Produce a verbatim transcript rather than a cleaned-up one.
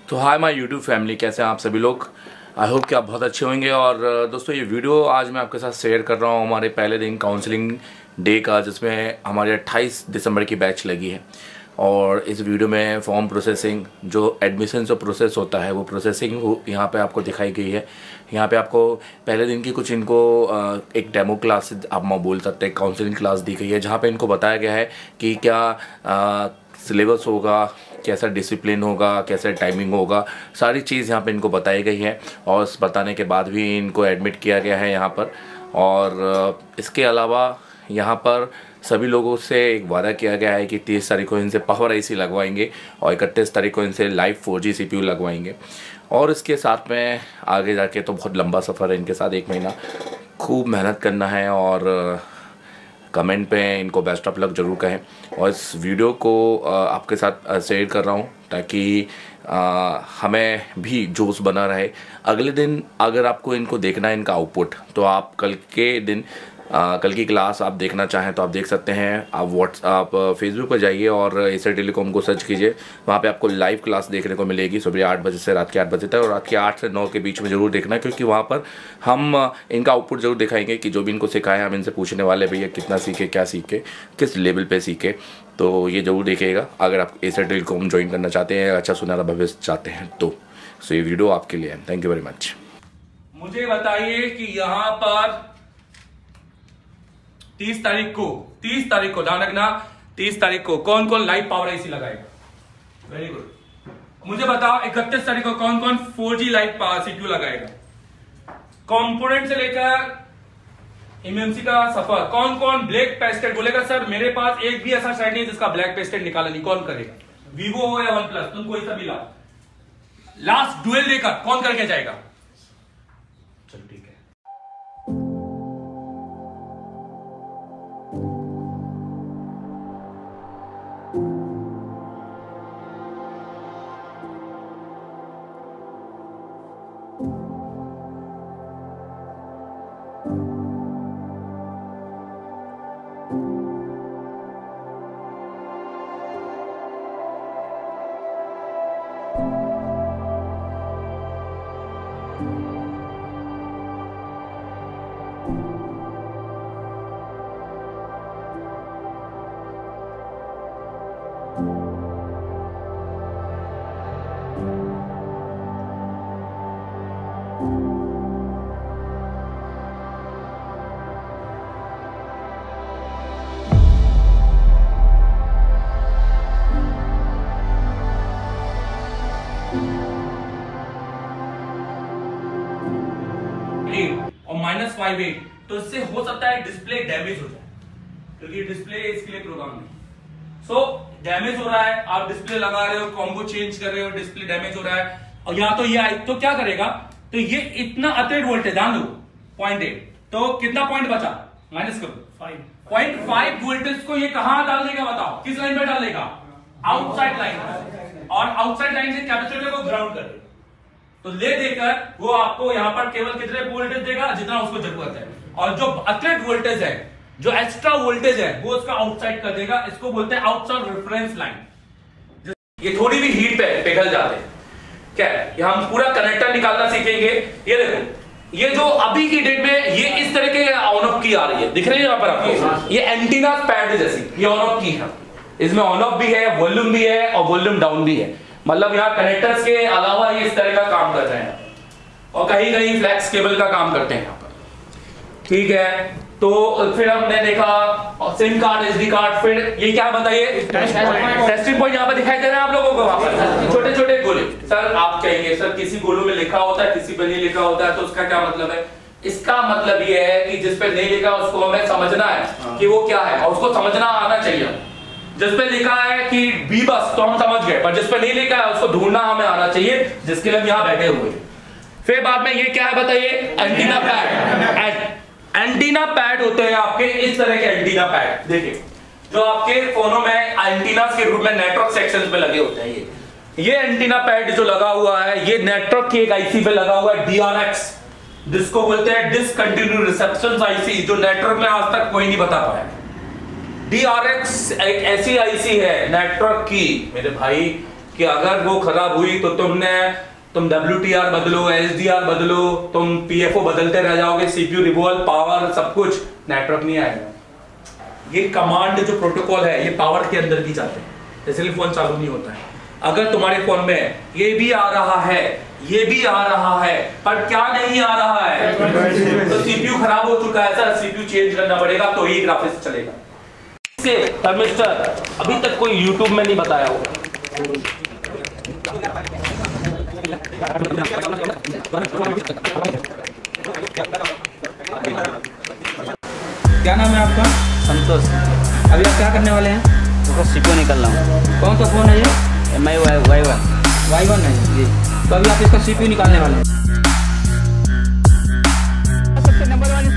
तो hi my YouTube family, कैसे हैं आप सभी लोग। आई होप कि आप बहुत अच्छे होंगे। और दोस्तों ये वीडियो आज मैं आपके साथ शेयर कर रहा हूँ हमारे पहले दिन काउंसलिंग डे का, जिसमें हमारे अट्ठाईस दिसंबर की बैच लगी है। और इस वीडियो में फॉर्म प्रोसेसिंग, जो एडमिशन जो प्रोसेस होता है वो प्रोसेसिंग यहाँ पे आपको दिखाई गई है। यहाँ पे आपको पहले दिन की कुछ इनको एक डेमो क्लास आप बोल सकते हैं, काउंसलिंग क्लास दी गई है, जहाँ पे इनको बताया गया है कि क्या सिलेबस होगा, कैसा डिसिप्लिन होगा, कैसा टाइमिंग होगा, सारी चीज़ यहाँ पे इनको बताई गई है। और बताने के बाद भी इनको एडमिट किया गया है यहाँ पर। और इसके अलावा यहाँ पर सभी लोगों से एक वादा किया गया है कि तीस तारीख को इनसे पावर आईसी लगवाएंगे और इकतीस तारीख को इनसे लाइव फोर जी सीपीयू लगवाएंगे। और इसके साथ में आगे जाके तो बहुत लंबा सफ़र है इनके साथ, एक महीना खूब मेहनत करना है। और कमेंट पे इनको बेस्ट ऑफ लक ज़रूर कहें। और इस वीडियो को आपके साथ शेयर कर रहा हूँ ताकि आ, हमें भी जोश बना रहे। अगले दिन अगर आपको इनको देखना है इनका आउटपुट, तो आप कल के दिन आ, कल की क्लास आप देखना चाहें तो आप देख सकते हैं। आप व्हाट्स आप फेसबुक पर जाइए और एशिया टेलीकॉम को सर्च कीजिए, वहाँ पे आपको लाइव क्लास देखने को मिलेगी सुबह आठ बजे से रात के आठ बजे तक। और रात के आठ से नौ के बीच में ज़रूर देखना, क्योंकि वहाँ पर हम इनका आउटपुट ज़रूर दिखाएंगे कि जो भी इनको सिखाया हम इनसे पूछने वाले भैया कितना सीखे, क्या सीखे, किस लेवल पर सीखे। तो ये ज़रूर देखिएगा अगर आप एशिया टेलीकॉम ज्वाइन करना चाहते हैं, अच्छा सुनहरा भविष्य चाहते हैं तो। सो ये वीडियो आपके लिए है। Thank you very much. मुझे बताइए कि यहाँ पर तीस तारीख को तीस तारीख को ध्यान रखना, तीस तारीख को कौन कौन लाइव पावर आईसी लगाएगा। Very good. मुझे बताओ इकतीस तारीख को कौन कौन four G live power CPU लगाएगा। कंपोनेंट से लेकर एमएमसी का सफर कौन कौन ब्लैक पेस्टेड बोलेगा सर मेरे पास एक भी ऐसा शायद नहीं जिसका ब्लैक पेस्टेड निकाला नहीं। कौन करेगा? वीवो हो या वन प्लस, तुम कोई सा भी ला। लास्ट डुएल देकर कौन करके जाएगा? चलो ठीक है। और माइनस फाइव एट, तो इससे हो सकता है डिस्प्ले डैमेज हो जाए, क्योंकि डिस्प्ले इसके लिए प्रोग्राम नहीं। सो डैमेज हो रहा है, आप डिस्प्ले लगा रहे हो, कॉम्बो चेंज कर रहे हो, डिस्प्ले डैमेज हो रहा है। और यहाँ तो ये आई तो क्या करेगा, तो ये इतना अतिरिक्त वोल्टेज ध्यान दो पॉइंट एट, तो कितना पॉइंट बचा, माइनस करो फाइव पॉइंट फाइव वोल्टेज को ये कहां डाल देगा बताओ, किस लाइन में डाल देगा? Outside line. और आउटसाइड लाइन से कैपेसिटर को ग्राउंड कर देगा। तो ले देकर वो आपको यहाँ पर केवल कितने वोल्टेज देगा जितना उसको जरूरत है। और जो अतिरिक्त वोल्टेज है, जो एक्स्ट्रा वोल्टेज है, वो उसका आउटसाइड कर देगा। इसको बोलते हैं आउटसाइड रेफरेंस लाइन। ये थोड़ी भी हीट पे पिघल जाते हैं क्या है? ये हम पूरा कनेक्टर निकालना सीखेंगे। ये देखो, ये जो अभी की डेट में ये इस तरह के ऑन ऑफ की आ रही है, दिख रही है यहाँ पर आपको, ये एंटीना पैड जैसी ये ऑन ऑफ की है। इसमें ऑन ऑफ भी है, वॉल्यूम भी है और वॉल्यूम डाउन भी है। मतलब यहाँ कनेक्टर्स के अलावा ये इस तरह का काम कर रहे हैं और कहीं कहीं फ्लैक्स केबल का काम करते हैं यहाँ पर। ठीक है, तो फिर हमने देखा सिम कार्ड, एसडी कार्ड, फिर ये क्या बताइए, टेस्टिंग पॉइंट यहाँ पर दिखाई दे रहे हैं आप लोगों को। वहां पर छोटे छोटे गोले। सर आप कहेंगे सर किसी गोलों में लिखा होता है, किसी पे नहीं लिखा होता है, तो उसका क्या मतलब है? इसका मतलब ये है कि जिस पे नहीं लिखा उसको हमें समझना है कि वो क्या है, और उसको समझना आना चाहिए। जिस पे लिखा है कि बी बस तो हम समझ गए, पर जिस पे नहीं लिखा है उसको ढूंढना हमें आना चाहिए, जिसके लिए हम यहाँ बैठे हुए। फिर बाद में ये क्या है बताइए, एंटीना पैड। एंटीना पैड होते हैं आपके इस तरह के एंटीना पैड, देखिए जो आपके फोनों में एंटीनास के रूप में नेटवर्क सेक्शन पे लगे होते हैं। ये ये एंटीना पैड जो लगा हुआ है, ये नेटवर्क की एक आईसी पे लगा हुआ है, डीआरएक्स, जिसको बोलते हैं डिसकंटिन्यू रिसेप्शन आईसी, जो नेटवर्क में आज तक कोई नहीं बता पाया। डीआरएक्स एक ऐसी आईसी है नेटवर्क की मेरे भाई कि अगर वो खराब हुई तो तुमने तुम डब्ल्यू टी आर बदलो, एस डी आर बदलो, तुम पी एफ ओ बदलते रह जाओगे, सीपीयू रिमूवल, पावर सब कुछ, नेटवर्क नहीं आएगा। ये कमांड जो प्रोटोकॉल है ये पावर के अंदर की जाते हैं, इसलिए फोन चालू नहीं होता है। अगर तुम्हारे फोन में ये भी आ रहा है, ये भी आ रहा है, पर क्या नहीं आ रहा है, तो सीपीयू खराब हो चुका है सर, सीपीयू चेंज करना पड़ेगा तो ही ग्राफिक्स चलेगा। इसके थर्मिस्टर अभी तक कोई यूट्यूब में नहीं बताया होगा। क्या नाम है आपका? संतोष। अभी आप क्या करने वाले हैं? तो सीपीयू निकल रहा हूँ। कौन सा फोन है ये? M I Y Y one Y one है जी। तो अभी आप इसका सीपीयू निकालने वाले हैं। Number one